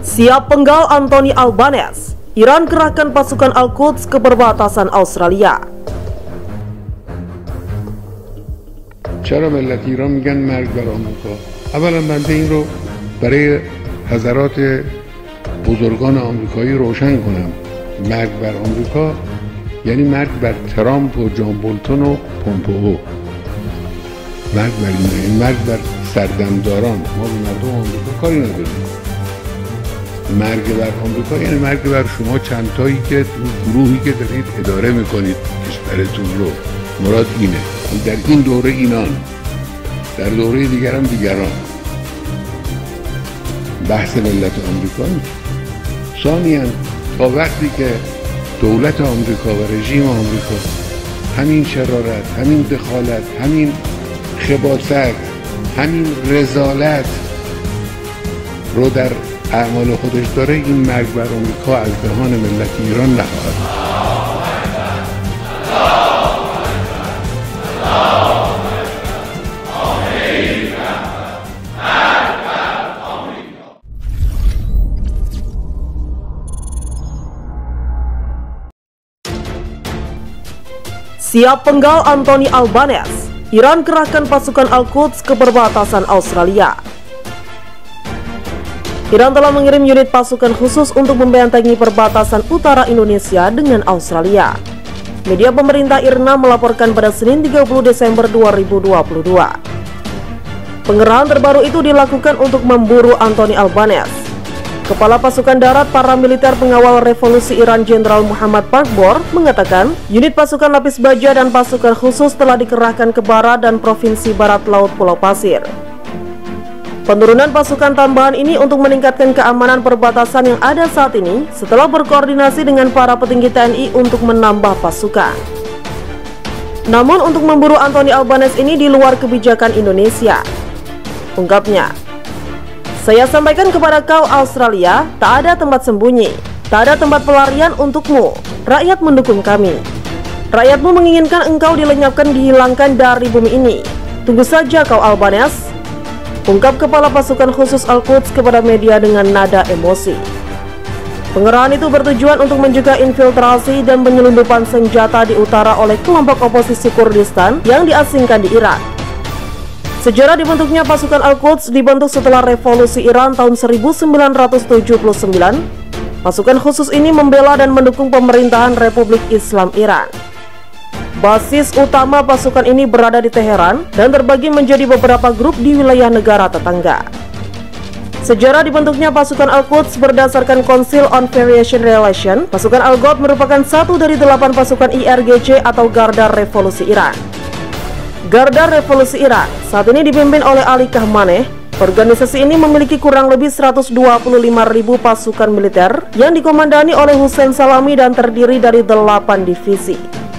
Siap penggal Anthony Albanese, Iran kerahkan pasukan Al-Quds ke perbatasan Australia. چرا ملت ایران میگن مرگ بر آمریکا؟ اولا بنده این رو برای حضرات بزرگان آمریکایی روشن کنم. مرگ بر آمریکا یعنی مرگ بر ترامپ و جان بولتون و پومپئو. مرگ بر این مرگ بر سردمداران. ما به مردم آمریکا کاری نداریم. مرگ بر آمریکا یعنی مرگ بر شما چندتایی که گروهی که دارید اداره میکنید کشورتون رو. مراد اینه. در این دوره اینان، در دوره دیگر هم دیگران. بحث ملت آمریکا نیست. ثانیاً تا وقتی که دولت آمریکا و رژیم آمریکا همین شرارت، همین دخالت، همین خباثت، همین رذالت رو در اعمال خودش داره، این مرگ بر آمریکا از دهان ملت ایران نخواهد. Siap penggal Anthony Albanese, Iran kerahkan pasukan Al-Quds ke perbatasan Australia. Iran telah mengirim unit pasukan khusus untuk membentengi perbatasan utara Indonesia dengan Australia. Media pemerintah IRNA melaporkan pada Senin 30 Desember 2022. Pengerahan terbaru itu dilakukan untuk memburu Anthony Albanese. Kepala Pasukan Darat Paramiliter Pengawal Revolusi Iran Jenderal Muhammad Parkbor mengatakan unit pasukan lapis baja dan pasukan khusus telah dikerahkan ke barat dan provinsi barat laut Pulau Pasir. Penurunan pasukan tambahan ini untuk meningkatkan keamanan perbatasan yang ada saat ini setelah berkoordinasi dengan para petinggi TNI untuk menambah pasukan. Namun untuk memburu Anthony Albanese ini di luar kebijakan Indonesia. Ungkapnya, "Saya sampaikan kepada kau Australia, tak ada tempat sembunyi, tak ada tempat pelarian untukmu. Rakyat mendukung kami. Rakyatmu menginginkan engkau dilenyapkan, dihilangkan dari bumi ini. Tunggu saja kau Albanese," ungkap Kepala Pasukan Khusus Al-Quds kepada media dengan nada emosi. Pengerahan itu bertujuan untuk mencegah infiltrasi dan penyelundupan senjata di utara oleh kelompok oposisi Kurdistan yang diasingkan di Irak. Sejarah dibentuknya pasukan Al-Quds dibentuk setelah revolusi Iran tahun 1979. Pasukan khusus ini membela dan mendukung pemerintahan Republik Islam Iran. Basis utama pasukan ini berada di Teheran dan terbagi menjadi beberapa grup di wilayah negara tetangga. Sejarah dibentuknya pasukan Al-Quds berdasarkan Council on Variation Relation. Pasukan Al-Quds merupakan satu dari 8 pasukan IRGC atau Garda Revolusi Iran. Garda Revolusi Iran saat ini dipimpin oleh Ali Khamenei. Organisasi ini memiliki kurang lebih 125.000 pasukan militer yang dikomandani oleh Hussein Salami dan terdiri dari 8 divisi.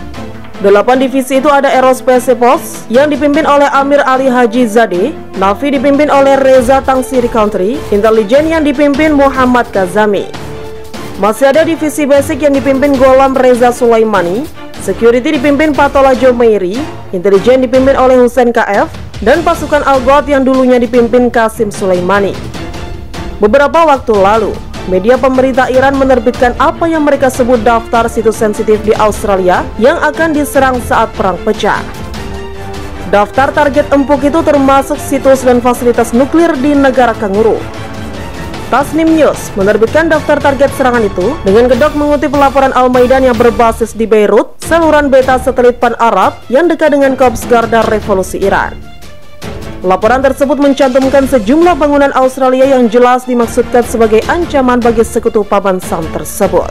8 divisi itu ada Aerospace Force yang dipimpin oleh Amir Ali Haji Zadeh, Navy dipimpin oleh Reza Tangsiri Country, Intelijen yang dipimpin Muhammad Kazami. Masih ada divisi Basic yang dipimpin Gholam Reza Sulaimani, Security dipimpin Patola Jomeiri, Intelijen dipimpin oleh Hussein KF, dan pasukan Al-Quds yang dulunya dipimpin Qasim Sulaimani. Beberapa waktu lalu, media pemerintah Iran menerbitkan apa yang mereka sebut daftar situs sensitif di Australia yang akan diserang saat perang pecah. Daftar target empuk itu termasuk situs dan fasilitas nuklir di negara Kanguru. Tasnim News menerbitkan daftar target serangan itu dengan kedok mengutip laporan Al-Maidan yang berbasis di Beirut, saluran beta satelit Pan Arab yang dekat dengan Korps Garda Revolusi Iran. Laporan tersebut mencantumkan sejumlah bangunan Australia yang jelas dimaksudkan sebagai ancaman bagi sekutu Paman Sam tersebut.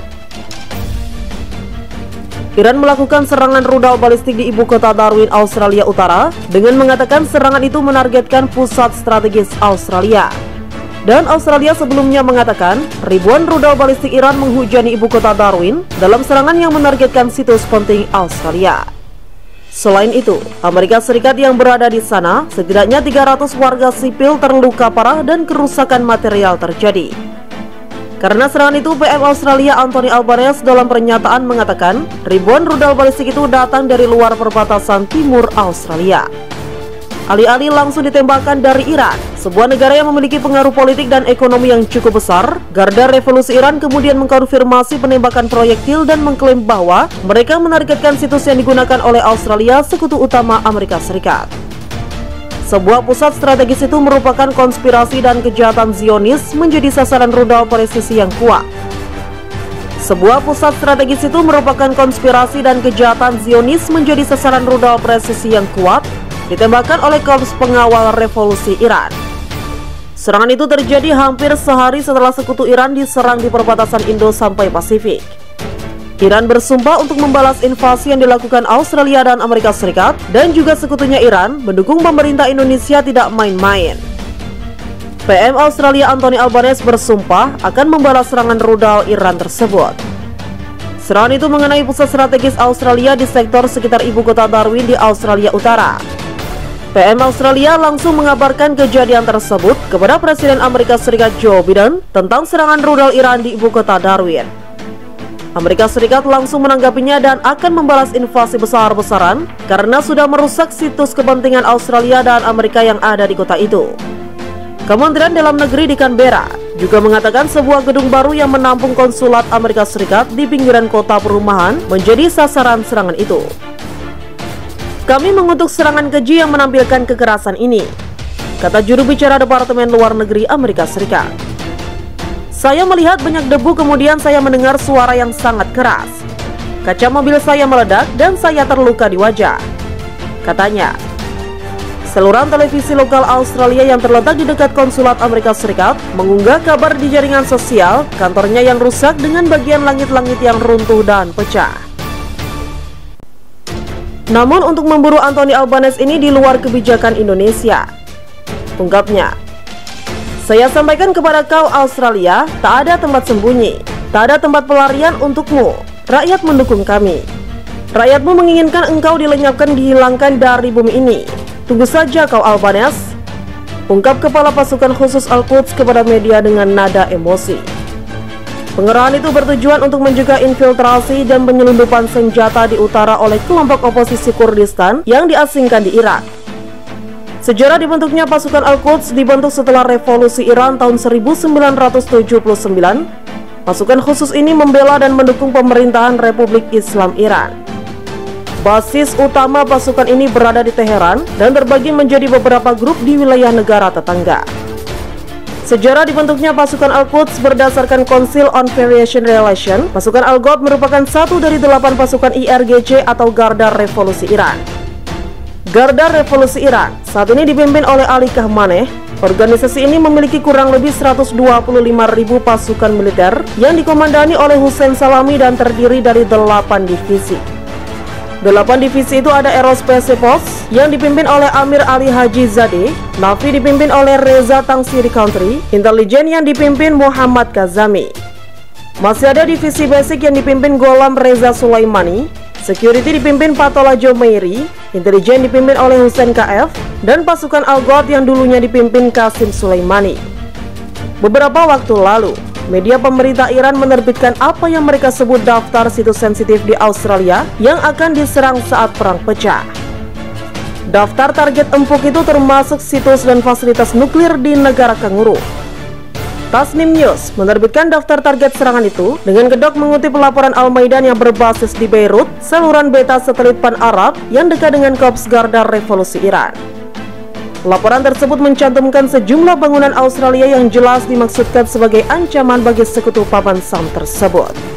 Iran melakukan serangan rudal balistik di ibu kota Darwin, Australia Utara, dengan mengatakan serangan itu menargetkan pusat strategis Australia. Dan Australia sebelumnya mengatakan ribuan rudal balistik Iran menghujani ibu kota Darwin dalam serangan yang menargetkan situs penting Australia. Selain itu, Amerika Serikat yang berada di sana, setidaknya 300 warga sipil terluka parah dan kerusakan material terjadi. Karena serangan itu, PM Australia Anthony Albanese dalam pernyataan mengatakan ribuan rudal balistik itu datang dari luar perbatasan timur Australia. alih-alih langsung ditembakkan dari Iran, sebuah negara yang memiliki pengaruh politik dan ekonomi yang cukup besar. Garda Revolusi Iran kemudian mengkonfirmasi penembakan proyektil dan mengklaim bahwa mereka menargetkan situs yang digunakan oleh Australia, sekutu utama Amerika Serikat. Sebuah pusat strategis itu merupakan konspirasi dan kejahatan Zionis menjadi sasaran rudal presisi yang kuat. Sebuah pusat strategis itu merupakan konspirasi dan kejahatan Zionis menjadi sasaran rudal presisi yang kuat, ditembakkan oleh Korps Pengawal Revolusi Iran. Serangan itu terjadi hampir sehari setelah sekutu Iran diserang di perbatasan Indo sampai Pasifik. Iran bersumpah untuk membalas invasi yang dilakukan Australia dan Amerika Serikat, dan juga sekutunya Iran mendukung pemerintah Indonesia tidak main-main. PM Australia Anthony Albanese bersumpah akan membalas serangan rudal Iran tersebut. Serangan itu mengenai pusat strategis Australia di sektor sekitar ibu kota Darwin di Australia Utara. PM Australia langsung mengabarkan kejadian tersebut kepada Presiden Amerika Serikat Joe Biden tentang serangan rudal Iran di ibu kota Darwin. Amerika Serikat langsung menanggapinya dan akan membalas invasi besar-besaran karena sudah merusak situs kepentingan Australia dan Amerika yang ada di kota itu. Kementerian Dalam Negeri di Canberra juga mengatakan sebuah gedung baru yang menampung konsulat Amerika Serikat di pinggiran kota perumahan menjadi sasaran serangan itu. Kami mengutuk serangan keji yang menampilkan kekerasan ini, kata juru bicara Departemen Luar Negeri Amerika Serikat. Saya melihat banyak debu, kemudian saya mendengar suara yang sangat keras. Kaca mobil saya meledak dan saya terluka di wajah, katanya. Saluran televisi lokal Australia yang terletak di dekat konsulat Amerika Serikat mengunggah kabar di jaringan sosial kantornya yang rusak dengan bagian langit-langit yang runtuh dan pecah. Namun untuk memburu Anthony Albanese ini di luar kebijakan Indonesia, ungkapnya. Saya sampaikan kepada kau Australia, tak ada tempat sembunyi, tak ada tempat pelarian untukmu. Rakyat mendukung kami. Rakyatmu menginginkan engkau dilenyapkan, dihilangkan dari bumi ini. Tunggu saja kau Albanese, ungkap Kepala Pasukan Khusus Al-Quds kepada media dengan nada emosi. Pengerahan itu bertujuan untuk mencegah infiltrasi dan penyelundupan senjata di utara oleh kelompok oposisi Kurdistan yang diasingkan di Irak. Sejarah dibentuknya pasukan Al-Quds dibentuk setelah revolusi Iran tahun 1979. Pasukan khusus ini membela dan mendukung pemerintahan Republik Islam Iran. Basis utama pasukan ini berada di Teheran dan terbagi menjadi beberapa grup di wilayah negara tetangga. Sejarah dibentuknya pasukan Al-Quds berdasarkan Council on Variation Relation. Pasukan Al-Quds merupakan satu dari 8 pasukan IRGC atau Garda Revolusi Iran. Garda Revolusi Iran saat ini dipimpin oleh Ali Khamenei. Organisasi ini memiliki kurang lebih 125.000 pasukan militer yang dikomandani oleh Hussein Salami dan terdiri dari 8 divisi. 8 divisi itu ada Aerospace Force yang dipimpin oleh Amir Ali Haji Zadeh, Navy dipimpin oleh Reza Tangsiri Country, Intelijen yang dipimpin Muhammad Kazami. Masih ada divisi Basic yang dipimpin Gholam Reza Sulaimani, Security dipimpin Patola Jomeiri, Intelijen dipimpin oleh Hussein KF, dan pasukan Al-Quds yang dulunya dipimpin Qasim Sulaimani. Beberapa waktu lalu, media pemerintah Iran menerbitkan apa yang mereka sebut daftar situs sensitif di Australia yang akan diserang saat perang pecah. Daftar target empuk itu termasuk situs dan fasilitas nuklir di negara Kanguru. Tasnim News menerbitkan daftar target serangan itu dengan kedok mengutip laporan Al-Maidan yang berbasis di Beirut, saluran beta satelit Pan Arab yang dekat dengan Korps Garda Revolusi Iran. Laporan tersebut mencantumkan sejumlah bangunan Australia yang jelas dimaksudkan sebagai ancaman bagi sekutu Paman Sam tersebut.